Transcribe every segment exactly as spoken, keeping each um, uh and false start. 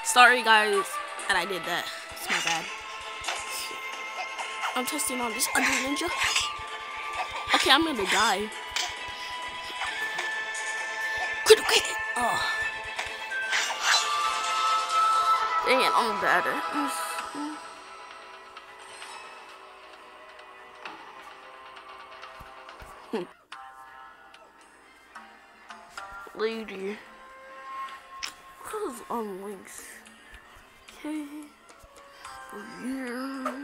Sorry guys that I did that. It's my bad. I'm testing on this other ninja. Okay, I'm gonna die. Critical hit. Oh. Dang it, I'm bad at this. Lady. Cause on links. Okay. Yeah.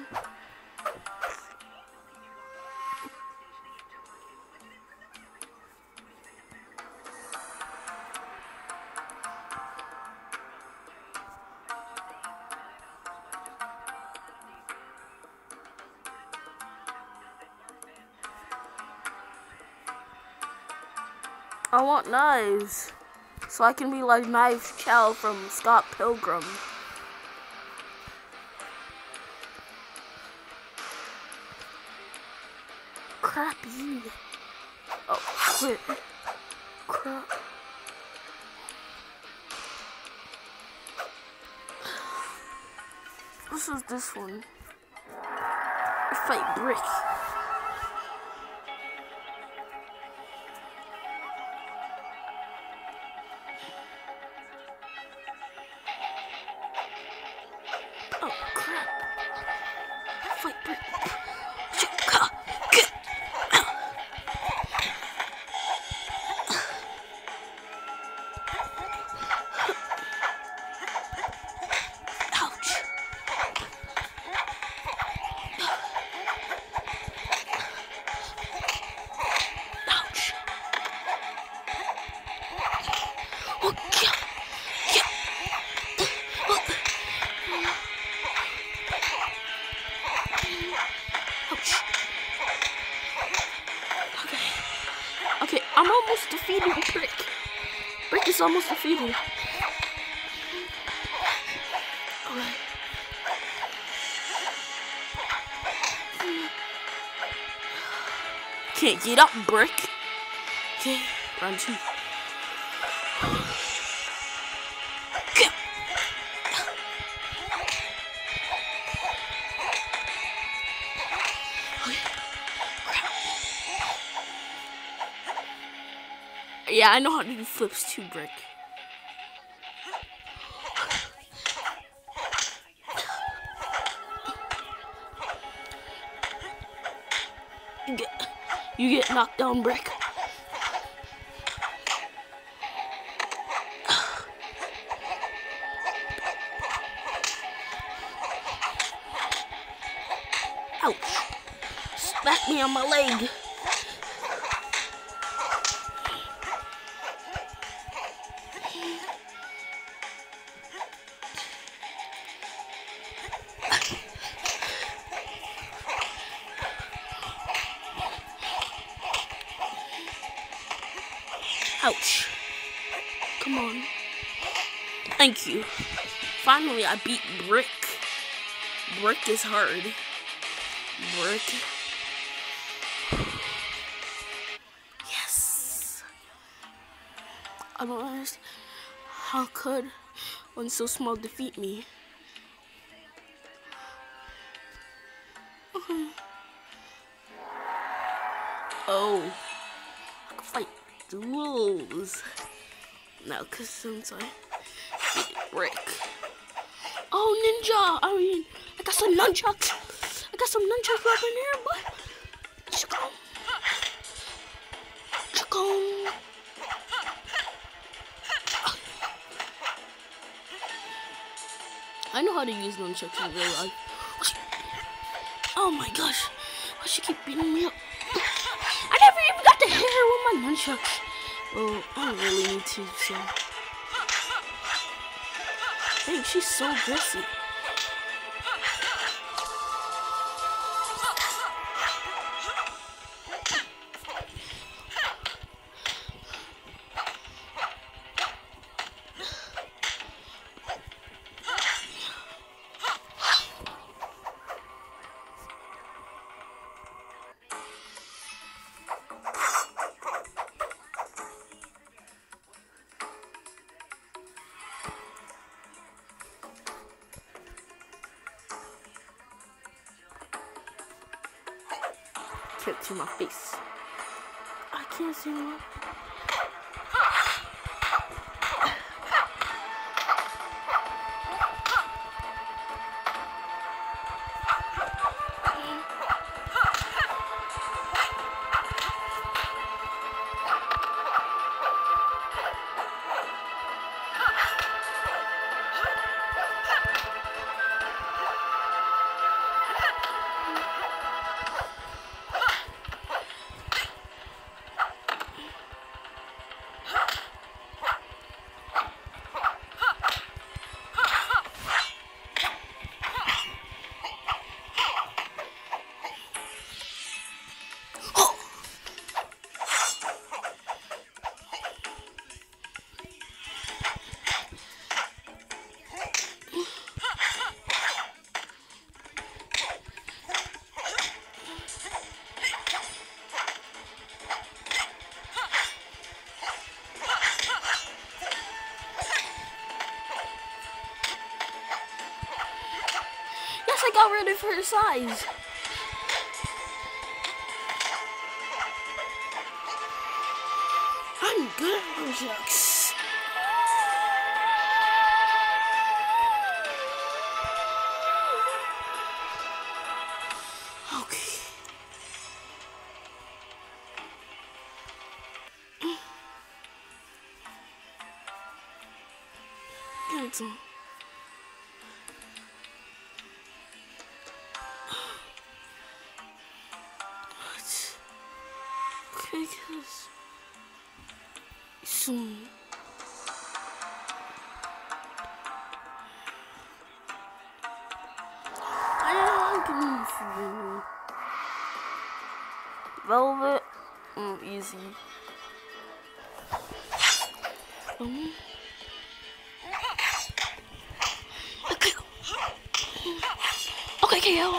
I want knives, so I can be like Knives Chow from Scott Pilgrim. Crappy. Oh, quit. Crap. This is this one. I fight Brick. Oh crap! I fight Brick. Okay, I'm almost defeating Brick. Brick is almost defeated. Alright. Can't get up, Brick. Okay, round two. Yeah, I know how to do flips too, Brick. You get, you get knocked down, Brick. Ouch. Smack me on my leg. Ouch. Come on. Thank you. Finally, I beat Brick. Brick is hard. Brick. Yes. I don't understand. How could one so small defeat me? Oh. I can fight duels. No, because since I beat Brick. Oh, ninja! I mean, I got some nunchucks. I got some nunchucks up in here, but Chacon. Chacon. I know how to use nunchucks in real life. Oh my gosh. Why she keep beating me up? I never even got to hit her with my nunchucks. Well, I don't really need to, so. Dang, she's so aggressive. can't see my face. I can't see my. I got ready for her size. I'm good at those jokes. Okay. Cancel. Because soon I can feel velvet, mm, easy. Um, okay, okay, K O.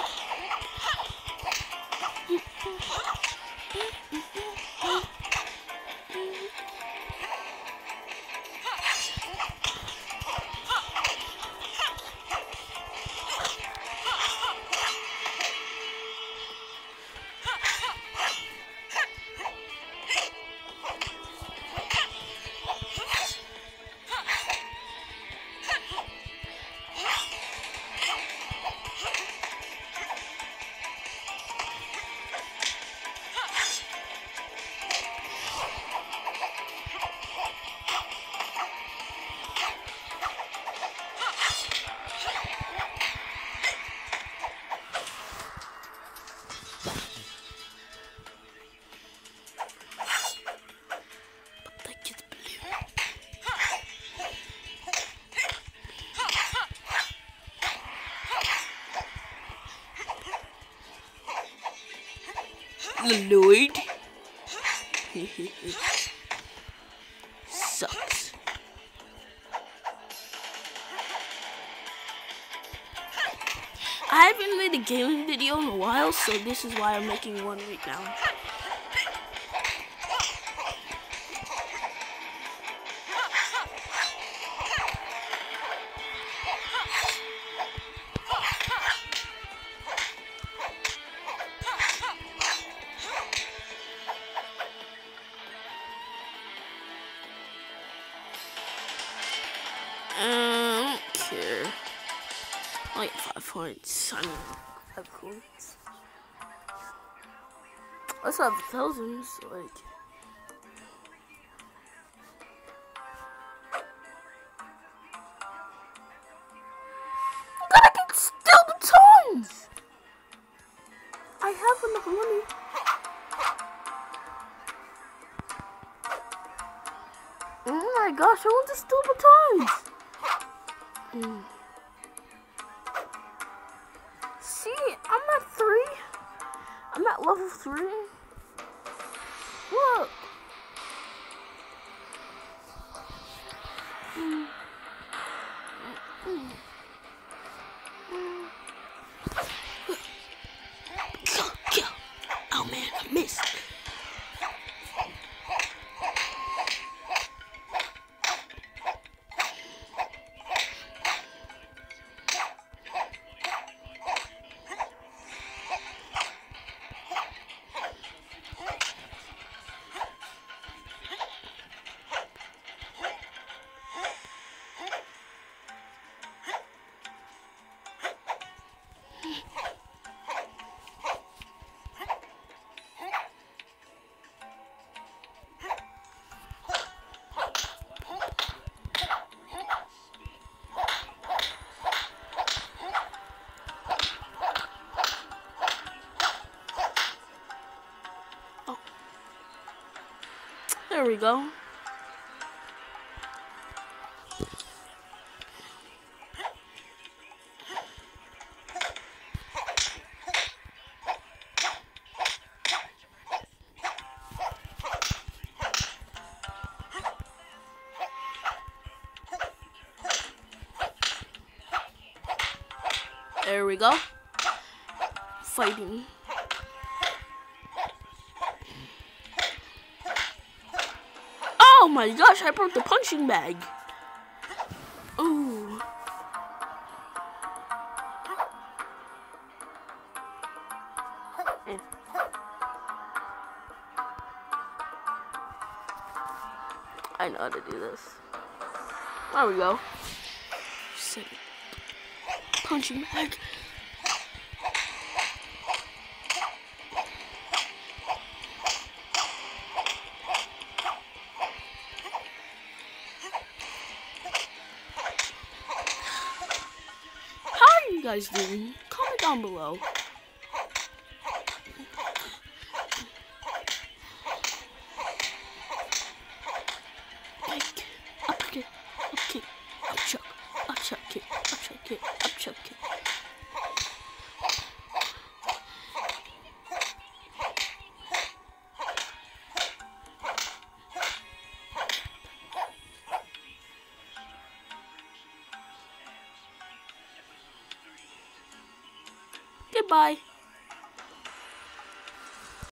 Lloyd sucks. I haven't made a gaming video in a while, so this is why I'm making one right now. I don't care. I get five points. I mean, five points. I also have thousands, like. God, I can steal the tons! I have enough money. Oh my gosh, I want to steal the tons! Mm. See, I'm at three. I'm at level three. Look. Mm. Mm. Mm. Oh man, I missed. There we go. There we go. Fighting. Oh my gosh, I broke the punching bag. Ooh. I know how to do this. There we go. Set it. Punching bag. How are you guys doing? Comment down below. Like, up kick, up kick, up chuck, up chuck kick, up chuck kick, up chuck kick. Goodbye.